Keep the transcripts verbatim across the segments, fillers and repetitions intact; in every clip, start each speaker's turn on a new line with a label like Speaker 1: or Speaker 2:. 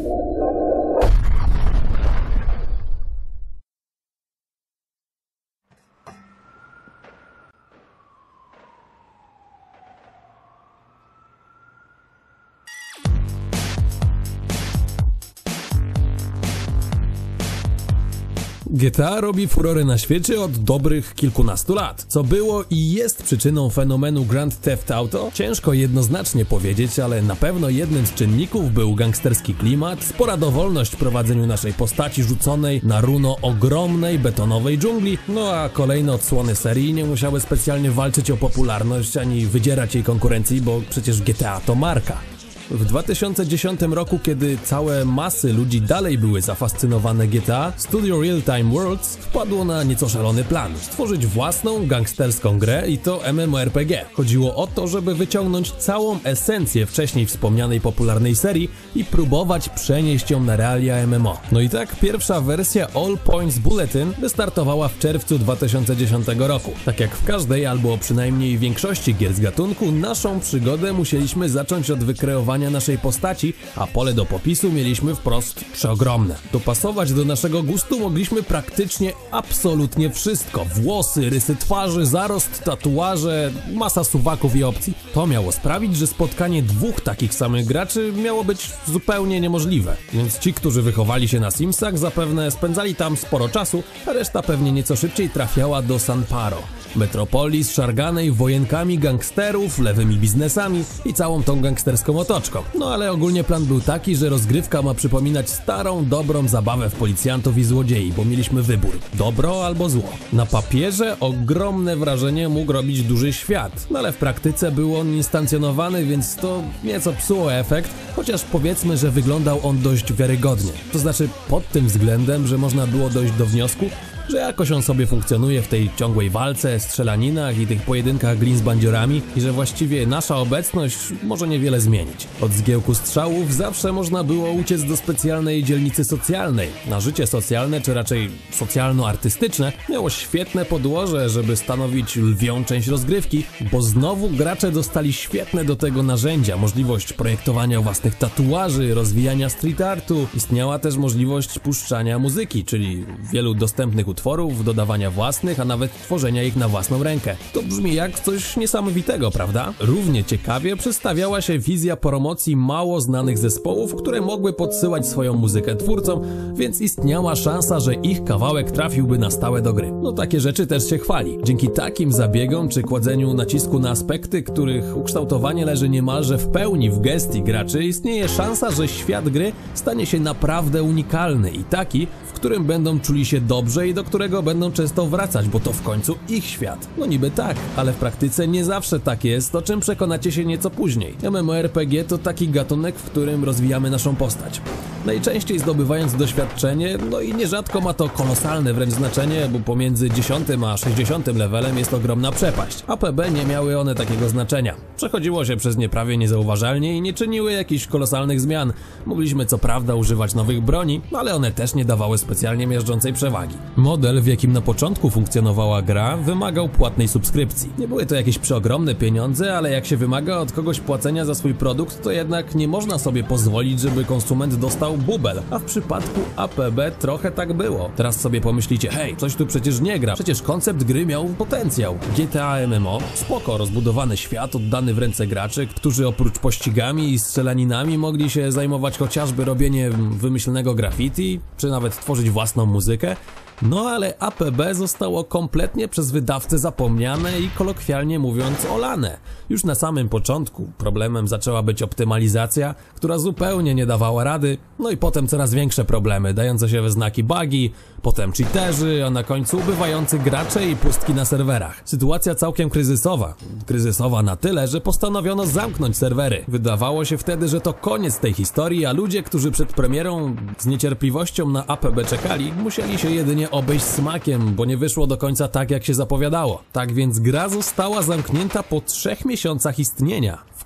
Speaker 1: G T A robi furorę na świecie od dobrych kilkunastu lat. Co było i jest przyczyną fenomenu Grand Theft Auto? Ciężko jednoznacznie powiedzieć, ale na pewno jednym z czynników był gangsterski klimat, spora dowolność w prowadzeniu naszej postaci rzuconej na runo ogromnej betonowej dżungli, no a kolejne odsłony serii nie musiały specjalnie walczyć o popularność ani wydzierać jej konkurencji, bo przecież G T A to marka. W dwa tysiące dziesiątym roku, kiedy całe masy ludzi dalej były zafascynowane G T A, studio Real Time Worlds wpadło na nieco szalony plan – stworzyć własną gangsterską grę i to M M O R P G. Chodziło o to, żeby wyciągnąć całą esencję wcześniej wspomnianej popularnej serii i próbować przenieść ją na realia M M O. No i tak pierwsza wersja All Points Bulletin wystartowała w czerwcu dwa tysiące dziesiątego roku. Tak jak w każdej albo przynajmniej większości gier z gatunku, naszą przygodę musieliśmy zacząć od wykreowania naszej postaci, a pole do popisu mieliśmy wprost przeogromne. Dopasować do naszego gustu mogliśmy praktycznie absolutnie wszystko. Włosy, rysy twarzy, zarost, tatuaże, masa suwaków i opcji. To miało sprawić, że spotkanie dwóch takich samych graczy miało być zupełnie niemożliwe. Więc ci, którzy wychowali się na Simsach, zapewne spędzali tam sporo czasu, a reszta pewnie nieco szybciej trafiała do San Paro. Metropolii szarganej wojenkami gangsterów, lewymi biznesami i całą tą gangsterską otoczką. No ale ogólnie plan był taki, że rozgrywka ma przypominać starą, dobrą zabawę w policjantów i złodziei, bo mieliśmy wybór – dobro albo zło. Na papierze ogromne wrażenie mógł robić duży świat, no ale w praktyce był on instancjonowany, więc to nieco psuło efekt, chociaż powiedzmy, że wyglądał on dość wiarygodnie. To znaczy pod tym względem, że można było dojść do wniosku, że jakoś on sobie funkcjonuje w tej ciągłej walce, strzelaninach i tych pojedynkach glin z bandziorami i że właściwie nasza obecność może niewiele zmienić. Od zgiełku strzałów zawsze można było uciec do specjalnej dzielnicy socjalnej. Na życie socjalne, czy raczej socjalno-artystyczne, miało świetne podłoże, żeby stanowić lwią część rozgrywki, bo znowu gracze dostali świetne do tego narzędzia, możliwość projektowania własnych tatuaży, rozwijania street artu. Istniała też możliwość puszczania muzyki, czyli wielu dostępnych utworów, dodawania własnych, a nawet tworzenia ich na własną rękę. To brzmi jak coś niesamowitego, prawda? Równie ciekawie przedstawiała się wizja promocji mało znanych zespołów, które mogły podsyłać swoją muzykę twórcom, więc istniała szansa, że ich kawałek trafiłby na stałe do gry. No takie rzeczy też się chwali. Dzięki takim zabiegom czy kładzeniu nacisku na aspekty, których ukształtowanie leży niemalże w pełni w gestii graczy, istnieje szansa, że świat gry stanie się naprawdę unikalny i taki, w którym będą czuli się dobrze i do którego będą często wracać, bo to w końcu ich świat. No niby tak, ale w praktyce nie zawsze tak jest, o czym przekonacie się nieco później. M M O R P G to taki gatunek, w którym rozwijamy naszą postać. Najczęściej zdobywając doświadczenie, no i nierzadko ma to kolosalne wręcz znaczenie, bo pomiędzy dziesiątym a sześćdziesiątym levelem jest ogromna przepaść. A P B nie miały one takiego znaczenia. Przechodziło się przez nie prawie niezauważalnie i nie czyniły jakichś kolosalnych zmian. Mogliśmy co prawda używać nowych broni, ale one też nie dawały specjalnie miażdżącej przewagi. Model, w jakim na początku funkcjonowała gra, wymagał płatnej subskrypcji. Nie były to jakieś przeogromne pieniądze, ale jak się wymaga od kogoś płacenia za swój produkt, to jednak nie można sobie pozwolić, żeby konsument dostał bubel, a w przypadku A P B trochę tak było. Teraz sobie pomyślicie, hej, coś tu przecież nie gra, przecież koncept gry miał potencjał. G T A M M O, spoko, rozbudowany świat oddany w ręce graczy, którzy oprócz pościgami i strzelaninami mogli się zajmować chociażby robieniem wymyślnego graffiti, czy nawet tworzyć własną muzykę. No ale A P B zostało kompletnie przez wydawcę zapomniane i kolokwialnie mówiąc olane. Już na samym początku problemem zaczęła być optymalizacja, która zupełnie nie dawała rady, no i potem coraz większe problemy, dające się we znaki bugi, potem cheaterzy, a na końcu ubywający gracze i pustki na serwerach. Sytuacja całkiem kryzysowa. Kryzysowa na tyle, że postanowiono zamknąć serwery. Wydawało się wtedy, że to koniec tej historii, a ludzie, którzy przed premierą z niecierpliwością na A P B czekali, musieli się jedynie obejść smakiem, bo nie wyszło do końca tak, jak się zapowiadało. Tak więc gra została zamknięta po trzech miesiącach istnienia. W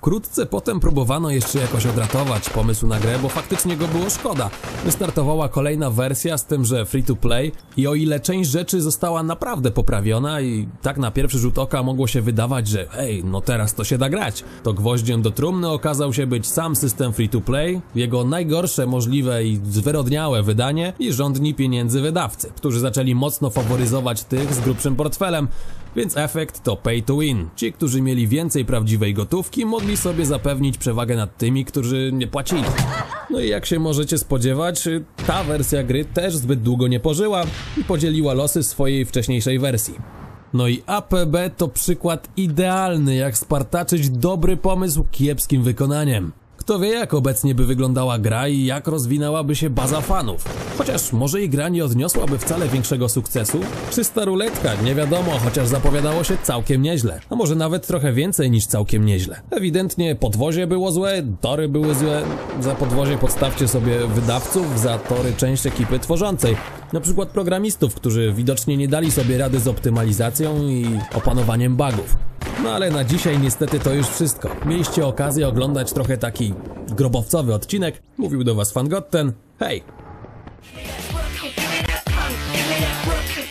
Speaker 1: Wkrótce potem próbowano jeszcze jakoś odratować pomysł na grę, bo faktycznie go było szkoda. Wystartowała kolejna wersja z tym, że free to play i o ile część rzeczy została naprawdę poprawiona i tak na pierwszy rzut oka mogło się wydawać, że hej, no teraz to się da grać, to gwoździem do trumny okazał się być sam system free to play, jego najgorsze możliwe i zwyrodniałe wydanie i żądni pieniędzy wydawcy, którzy zaczęli mocno faworyzować tych z grubszym portfelem, więc efekt to pay to win. Ci, którzy mieli więcej prawdziwej gotówki, mogli sobie zapewnić przewagę nad tymi, którzy nie płacili. No i jak się możecie spodziewać, ta wersja gry też zbyt długo nie pożyła i podzieliła losy swojej wcześniejszej wersji. No i A P B to przykład idealny, jak spartaczyć dobry pomysł kiepskim wykonaniem. Kto wie, jak obecnie by wyglądała gra i jak rozwinęłaby się baza fanów. Chociaż może i gra nie odniosłaby wcale większego sukcesu. Czysta ruletka, nie wiadomo, chociaż zapowiadało się całkiem nieźle. A może nawet trochę więcej niż całkiem nieźle. Ewidentnie podwozie było złe, tory były złe. Za podwozie podstawcie sobie wydawców, za tory część ekipy tworzącej. Na przykład programistów, którzy widocznie nie dali sobie rady z optymalizacją i opanowaniem bugów. No ale na dzisiaj niestety to już wszystko. Mieliście okazję oglądać trochę taki grobowcowy odcinek. Mówił do was Fangotten. Hej!